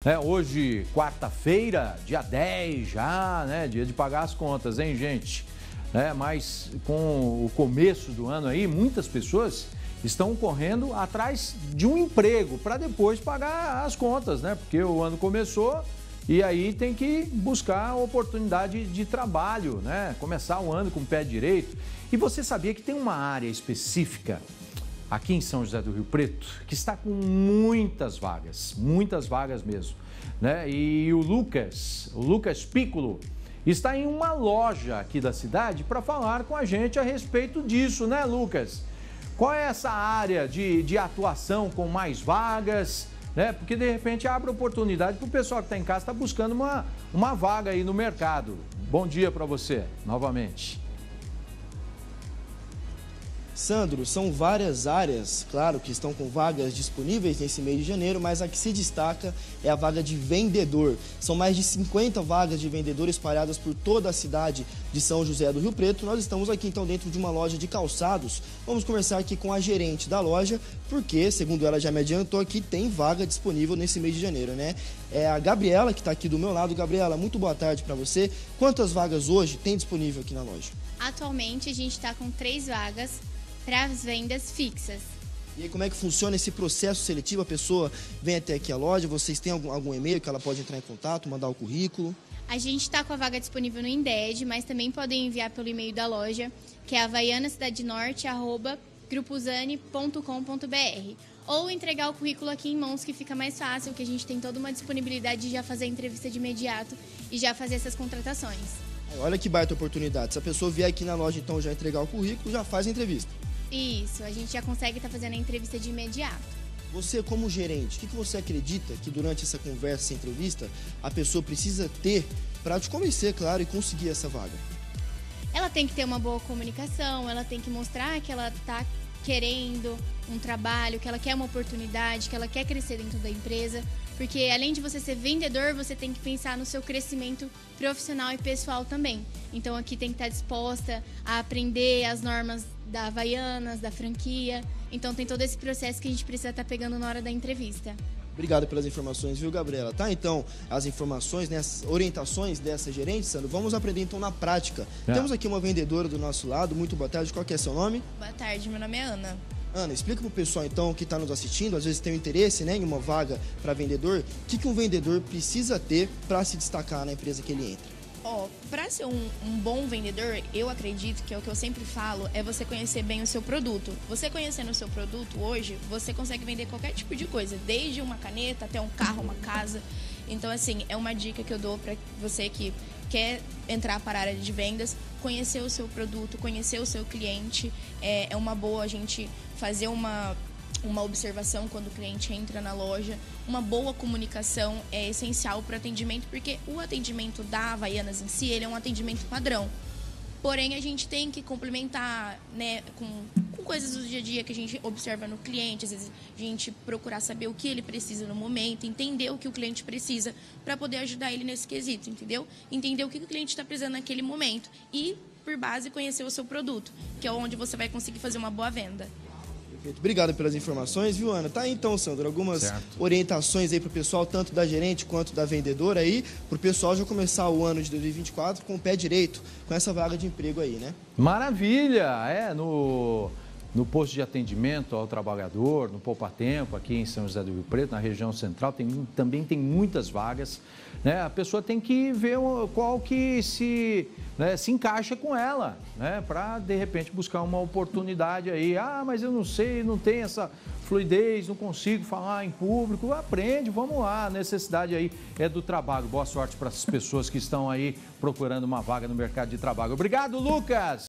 Hoje, quarta-feira, dia 10 já, né? Dia de pagar as contas, hein, gente? Mas com o começo do ano aí, muitas pessoas estão correndo atrás de um emprego para depois pagar as contas, né? Porque o ano começou e aí tem que buscar oportunidade de trabalho, né? Começar o ano com o pé direito. E você sabia que tem uma área específica aqui em São José do Rio Preto que está com muitas vagas mesmo, né? E o Lucas Piccolo, está em uma loja aqui da cidade para falar com a gente a respeito disso, né, Lucas? Qual é essa área de atuação com mais vagas, né? Porque de repente abre oportunidade para o pessoal que está em casa, está buscando uma vaga aí no mercado. Bom dia para você, novamente. Sandro, são várias áreas, claro, que estão com vagas disponíveis nesse mês de janeiro, mas a que se destaca é a vaga de vendedor. São mais de 50 vagas de vendedor espalhadas por toda a cidade de São José do Rio Preto. Nós estamos aqui, então, dentro de uma loja de calçados. Vamos conversar aqui com a gerente da loja, porque, segundo ela já me adiantou aqui, tem vaga disponível nesse mês de janeiro, né? É a Gabriela, que está aqui do meu lado. Gabriela, muito boa tarde para você. Quantas vagas hoje tem disponível aqui na loja? Atualmente, a gente está com 3 vagas para as vendas fixas. E aí, como é que funciona esse processo seletivo? A pessoa vem até aqui a loja, vocês têm algum e-mail que ela pode entrar em contato, mandar o currículo? A gente está com a vaga disponível no Indeed, mas também podem enviar pelo e-mail da loja, que é havaianacidadenorte@grupuzani.com.br, ou entregar o currículo aqui em mãos, que fica mais fácil, que a gente tem toda uma disponibilidade de já fazer a entrevista de imediato e já fazer essas contratações. Olha que baita oportunidade. Se a pessoa vier aqui na loja, então, já entregar o currículo, já faz a entrevista. Isso, a gente já consegue estar fazendo a entrevista de imediato. Você, como gerente, o que você acredita que durante essa conversa, essa entrevista, a pessoa precisa ter para te convencer, claro, e conseguir essa vaga? Ela tem que ter uma boa comunicação, ela tem que mostrar que ela está querendo um trabalho, que ela quer uma oportunidade, que ela quer crescer dentro da empresa, porque além de você ser vendedor, você tem que pensar no seu crescimento profissional e pessoal também. Então aqui tem que estar disposta a aprender as normas da Havaianas, da franquia. Então tem todo esse processo que a gente precisa estar pegando na hora da entrevista. Obrigado pelas informações, viu, Gabriela? Tá, então, as informações, né, as orientações dessa gerente, Sandro, vamos aprender então na prática. Temos aqui uma vendedora do nosso lado. Muito boa tarde, qual que é seu nome? Boa tarde, meu nome é Ana. Ana, explica para o pessoal então que está nos assistindo, às vezes tem um interesse, né, em uma vaga para vendedor, o que um vendedor precisa ter para se destacar na empresa que ele entra? Para ser um bom vendedor, eu acredito que é o que eu sempre falo, é você conhecer bem o seu produto. Você conhecendo o seu produto hoje, você consegue vender qualquer tipo de coisa, desde uma caneta até um carro, uma casa. Então, assim, é uma dica que eu dou para você que quer entrar para a área de vendas, conhecer o seu produto, conhecer o seu cliente. É uma boa a gente fazer uma observação quando o cliente entra na loja. Uma boa comunicação é essencial para o atendimento, porque o atendimento da Havaianas em si, ele é um atendimento padrão. Porém, a gente tem que complementar, né, com coisas do dia a dia que a gente observa no cliente. Às vezes a gente procurar saber o que ele precisa no momento, entender o que o cliente precisa para poder ajudar ele nesse quesito, entendeu? Entender o que o cliente está precisando naquele momento e, por base, conhecer o seu produto, que é onde você vai conseguir fazer uma boa venda. Perfeito. Obrigado pelas informações, viu, Ana? Tá aí então, Sandro, algumas orientações aí para o pessoal, tanto da gerente quanto da vendedora aí, para o pessoal já começar o ano de 2024 com o pé direito, com essa vaga de emprego aí, né? Maravilha! No posto de atendimento ao trabalhador, no Poupa Tempo, aqui em São José do Rio Preto, na região central, também tem muitas vagas, né? A pessoa tem que ver qual que se encaixa com ela, né? Para, de repente, buscar uma oportunidade aí. Ah, mas eu não sei, não tenho essa fluidez, não consigo falar em público. Aprende, vamos lá. A necessidade aí é do trabalho. Boa sorte para as pessoas que estão aí procurando uma vaga no mercado de trabalho. Obrigado, Lucas!